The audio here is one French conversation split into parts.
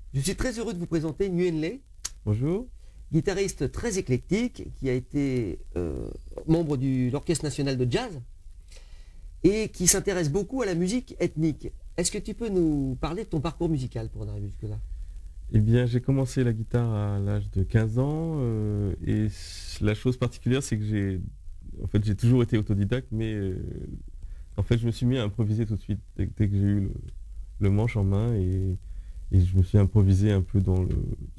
Je suis très heureux de vous présenter Nguyen Le, Bonjour. guitariste très éclectique qui a été membre de l'Orchestre national de jazz et qui s'intéresse beaucoup à la musique ethnique. Est-ce que tu peux nous parler de ton parcours musical pour en arriver jusque-là? Eh bien, j'ai commencé la guitare à l'âge de 15 ans et la chose particulière, c'est que j'ai toujours été autodidacte, mais en fait, je me suis mis à improviser tout de suite dès que j'ai eu le manche en main et je me suis improvisé un peu dans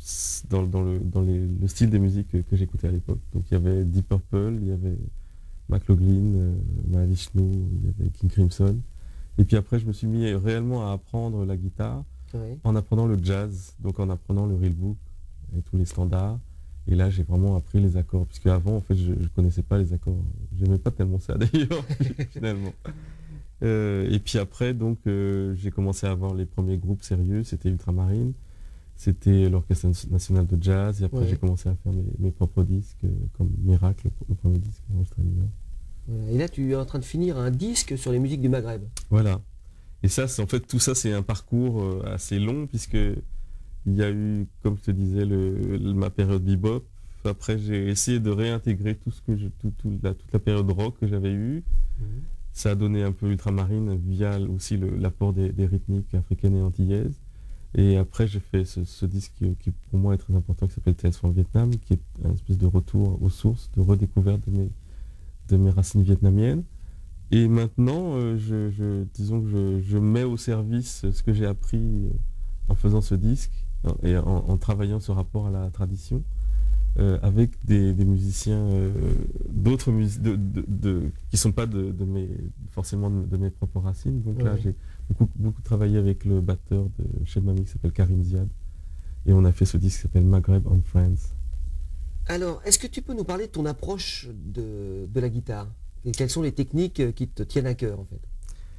le style des musiques que j'écoutais à l'époque. Donc, il y avait Deep Purple, il y avait McLaughlin, Mahavishnu, il y avait King Crimson. Et puis après, je me suis mis réellement à apprendre la guitare. Oui. En apprenant le jazz, donc en apprenant le real book et tous les standards. Et là, j'ai vraiment appris les accords, puisque avant, en fait, je ne connaissais pas les accords. J'aimais pas tellement ça d'ailleurs, finalement. Et puis après, donc, j'ai commencé à avoir les premiers groupes sérieux. C'était Ultramarine, c'était l'Orchestre national de jazz. Et après, Ouais. j'ai commencé à faire mes propres disques, comme Miracle, le premier disque enregistré à New York. Voilà. Et là, tu es en train de finir un disque sur les musiques du Maghreb. Voilà. Et ça, en fait, tout ça, c'est un parcours assez long, puisque il y a eu, comme je te disais, ma période bebop. Après, j'ai essayé de réintégrer toute la période rock que j'avais eue. Ça a donné un peu Ultramarine via aussi l'apport des rythmiques africaines et antillaises. Et après, j'ai fait ce disque qui, pour moi, est très important, qui s'appelle TS from Vietnam, qui est une espèce de retour aux sources, de redécouverte de mes racines vietnamiennes. Et maintenant, disons que je mets au service ce que j'ai appris en faisant ce disque et en travaillant ce rapport à la tradition avec des musiciens d'autres musiques qui ne sont pas forcément de mes propres racines. Donc là, j'ai beaucoup travaillé avec le batteur de Chez Mamie qui s'appelle Karim Ziad. Et on a fait ce disque qui s'appelle Maghreb and Friends. Alors, est-ce que tu peux nous parler de ton approche de la guitare? Et quelles sont les techniques qui te tiennent à cœur, en fait?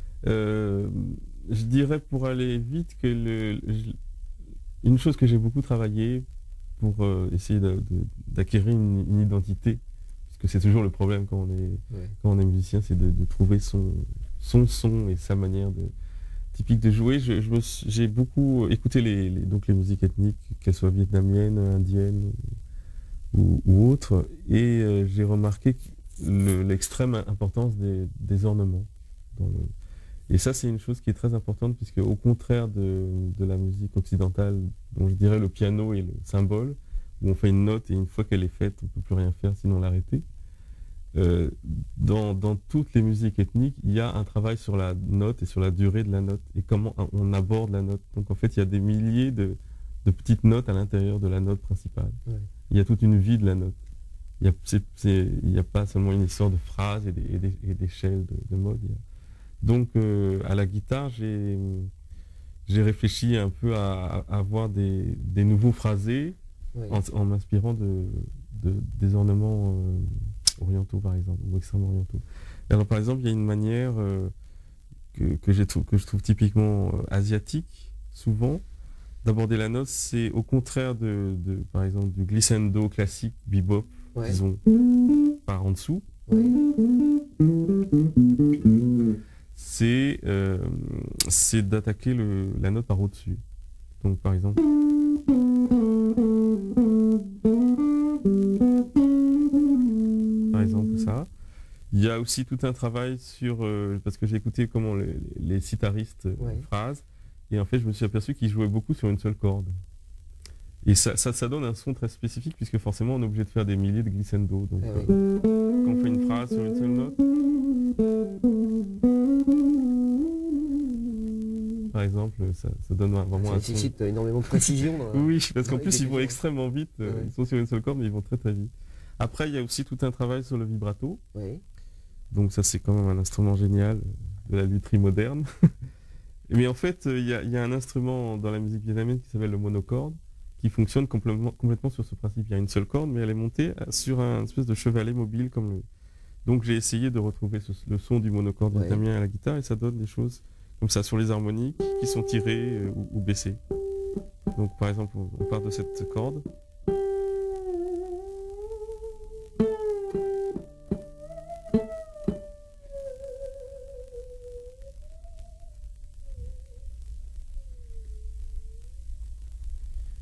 Je dirais, pour aller vite, que une chose que j'ai beaucoup travaillé pour essayer d'acquérir une identité, puisque c'est toujours le problème quand on est musicien, c'est de trouver son son et sa manière typique de jouer. J'ai beaucoup écouté donc les musiques ethniques, qu'elles soient vietnamiennes, indiennes ou autres, et j'ai remarqué l'extrême importance des ornements. Et ça, c'est une chose qui est très importante, puisque au contraire de la musique occidentale, dont je dirais le piano est le symbole, où on fait une note et une fois qu'elle est faite, on ne peut plus rien faire sinon l'arrêter. Dans toutes les musiques ethniques, il y a un travail sur la note et sur la durée de la note et comment on aborde la note. Donc en fait, il y a des milliers de petites notes à l'intérieur de la note principale. Ouais. Il y a toute une vie de la note. Il n'y a pas seulement une histoire de phrases et d'échelles de modes. Donc à la guitare, j'ai réfléchi un peu à avoir des nouveaux phrasés, oui, en m'inspirant des ornements orientaux, par exemple, ou extrêmement orientaux. Alors par exemple, il y a une manière que je trouve typiquement asiatique, souvent, d'aborder la note. C'est au contraire par exemple, du glissando classique, bebop, ouais, disons, par en dessous. Oui. C'est d'attaquer la note par au-dessus. Donc par exemple... Par exemple ça. Il y a aussi tout un travail parce que j'ai écouté comment les sitaristes, ouais, phrasent, et en fait je me suis aperçu qu'ils jouaient beaucoup sur une seule corde. Et ça donne un son très spécifique, puisque forcément on est obligé de faire des milliers de glissando. Donc oui, quand on fait une phrase sur une seule note, par exemple, ça donne vraiment ça nécessite énormément de précision. Oui, parce qu'en plus ils vont extrêmement vite, ouais, ils sont sur une seule corde, mais ils vont très très vite. Après, il y a aussi tout un travail sur le vibrato. Oui. Donc ça, c'est quand même un instrument génial de la lutherie moderne. Mais en fait, il y a un instrument dans la musique vietnamienne qui s'appelle le monocorde, qui fonctionne complètement sur ce principe. Il y a une seule corde, mais elle est montée sur un espèce de chevalet mobile. Donc j'ai essayé de retrouver le son du monocorde, ouais, vietnamien à la guitare, et ça donne des choses comme ça sur les harmoniques qui sont tirées ou baissées. Donc par exemple, on part de cette corde.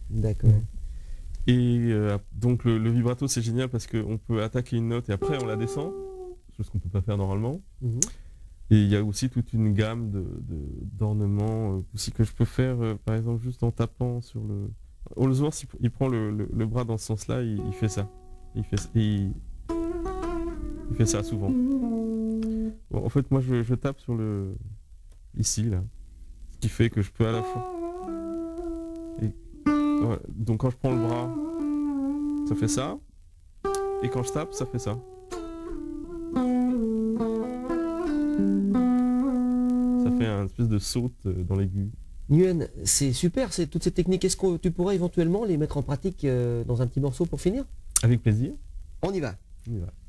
D'accord. Et donc le vibrato c'est génial parce qu'on peut attaquer une note et après on la descend, chose qu'on peut pas faire normalement. Mhm. Et il y a aussi toute une gamme d'ornements aussi que je peux faire, par exemple juste en tapant sur le... Holsworth, il prend le bras dans ce sens-là, il fait ça. Il fait ça souvent. Bon, en fait, moi, je tape sur le... ici, là. Ce qui fait que je peux à la fois... Ouais, donc quand je prends le bras, ça fait ça. Et quand je tape, ça fait ça. Ça fait un espèce de saute dans l'aigu. Nguyen, c'est super, toutes ces techniques. Est-ce que tu pourrais éventuellement les mettre en pratique dans un petit morceau pour finir? Avec plaisir. On y va. On y va.